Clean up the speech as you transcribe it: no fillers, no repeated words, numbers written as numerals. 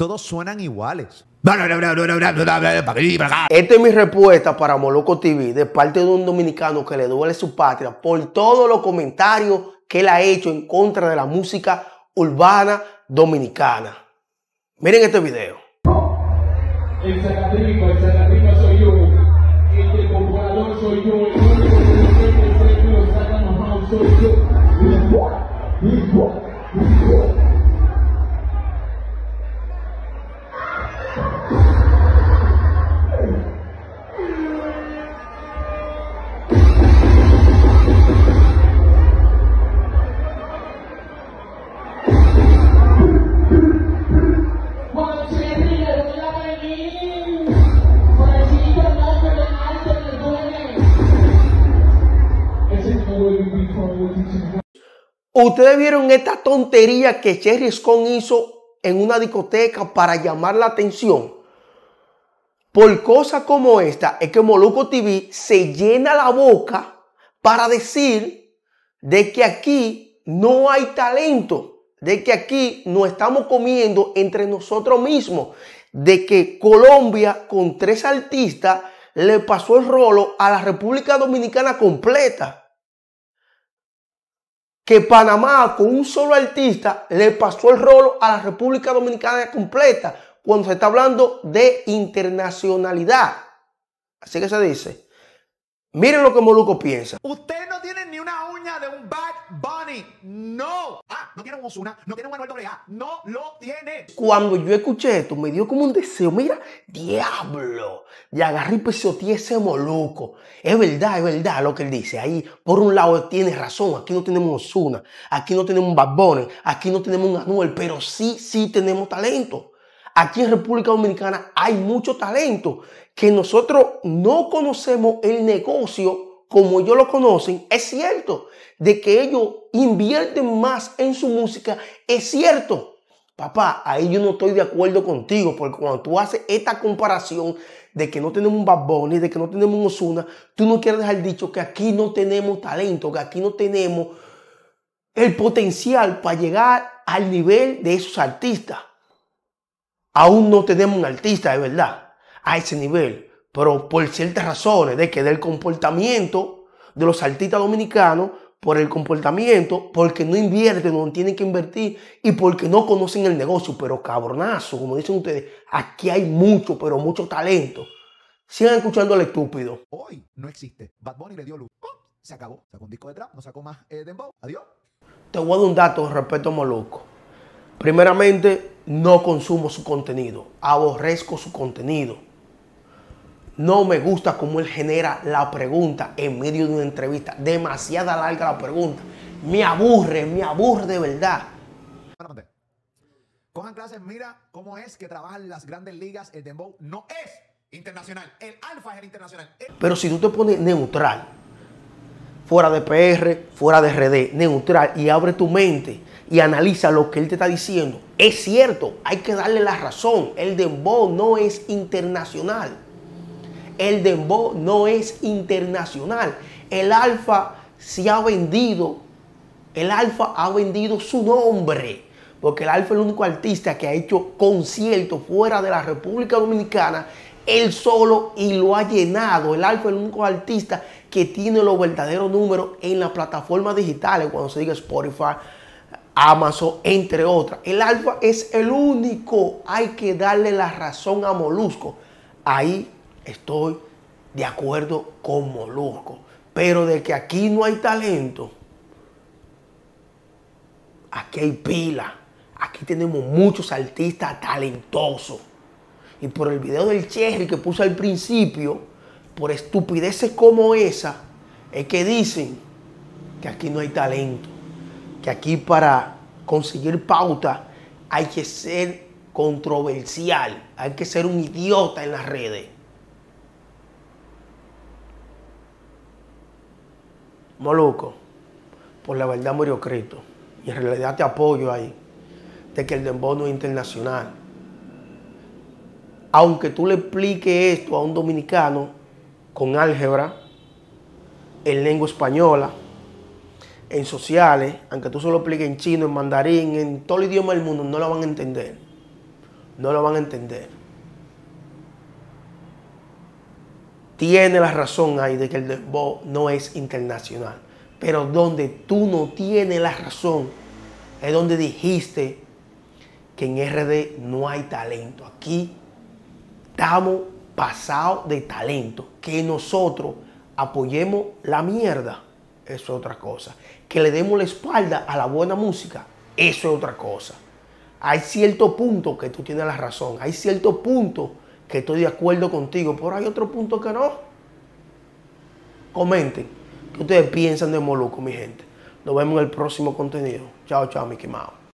todos suenan iguales. Esta es mi respuesta para Molusco TV de parte de un dominicano que le duele su patria por todos los comentarios que él ha hecho en contra de la música urbana dominicana. Miren este video. El sacatripa soy yo, el comprador soy yo, el único que lo saca mojado soy yo. Ustedes vieron esta tontería que Cherry Scone hizo en una discoteca para llamar la atención. Por cosas como esta es que Molusco TV se llena la boca para decir de que aquí no hay talento, de que aquí nos estamos comiendo entre nosotros mismos, de que Colombia con 3 artistas le pasó el rolo a la República Dominicana completa. Que Panamá con un solo artista le pasó el rolo a la República Dominicana completa cuando se está hablando de internacionalidad. Así que se dice. Miren lo que Molusco piensa. Usted no tiene ni una uña de un Bad Bunny. No. No tiene un Ozuna, no tiene un Anuel AA. No lo tiene. Cuando yo escuché esto, me dio como un deseo. Mira, diablo. Y agarré y pisoteé ese Molusco. Es verdad lo que él dice. Ahí, por un lado, tiene razón. Aquí no tenemos Ozuna. Aquí no tenemos un Bad Bunny. Aquí no tenemos un Anuel. Pero sí tenemos talento. Aquí en República Dominicana hay mucho talento. Que nosotros no conocemos el negocio como ellos lo conocen. Es cierto. De que ellos invierten más en su música. Es cierto. Papá, ahí yo no estoy de acuerdo contigo. Porque cuando tú haces esta comparación de que no tenemos un Bad Bunny, de que no tenemos un Ozuna, tú no quieres dejar dicho que aquí no tenemos talento, que aquí no tenemos el potencial para llegar al nivel de esos artistas. Aún no tenemos un artista de verdad a ese nivel, pero por ciertas razones, de que del comportamiento de los artistas dominicanos, por el comportamiento, porque no invierten donde tienen que invertir y porque no conocen el negocio. Pero cabronazo, como dicen ustedes, aquí hay mucho, pero mucho talento. Sigan escuchando al estúpido. Hoy no existe. Bad Bunny le dio luz. ¡Pum! Se acabó. Sacó un disco de trap, no sacó más dembow. Adiós. Te voy a dar un dato respecto a Molusco. Primeramente, no consumo su contenido. Aborrezco su contenido. No me gusta cómo él genera la pregunta en medio de una entrevista. Demasiada larga la pregunta. Me aburre de verdad. Cojan clases, mira cómo es que trabajan las grandes ligas. El dembow no es internacional. El alfa es el internacional. Pero si tú te pones neutral, fuera de PR, fuera de RD, neutral, y abre tu mente y analiza lo que él te está diciendo, es cierto, hay que darle la razón. El dembow no es internacional. El dembow no es internacional. El alfa se ha vendido. El alfa ha vendido su nombre. Porque el alfa es el único artista que ha hecho conciertos fuera de la República Dominicana él solo y lo ha llenado. El alfa es el único artista que tiene los verdaderos números en las plataformas digitales, cuando se diga Spotify, Amazon, entre otras. El alfa es el único. Hay que darle la razón a Molusco. Ahí estoy de acuerdo con Molusco. Pero de que aquí no hay talento, aquí hay pila. Aquí tenemos muchos artistas talentosos. Y por el video del Cherry que puse al principio, por estupideces como esa, es que dicen que aquí no hay talento. Que aquí para conseguir pauta hay que ser controversial. Hay que ser un idiota en las redes. Molusco, por la verdad murió Cristo. Y en realidad te apoyo ahí, de que el dembow no es internacional. Aunque tú le expliques esto a un dominicano con álgebra, en lengua española, en sociales, aunque tú se lo expliques en chino, en mandarín, en todo el idioma del mundo, no lo van a entender. no lo van a entender. Tiene la razón ahí de que el dembow no es internacional. Pero donde tú no tienes la razón es donde dijiste que en RD no hay talento. Aquí estamos pasados de talento. Que nosotros apoyemos la mierda, eso es otra cosa. Que le demos la espalda a la buena música, eso es otra cosa. Hay cierto punto que tú tienes la razón. Hay cierto punto que estoy de acuerdo contigo, pero hay otro punto que no. Comenten qué ustedes piensan de Molusco, mi gente. Nos vemos en el próximo contenido. Chao, chao, Mickey Mouse.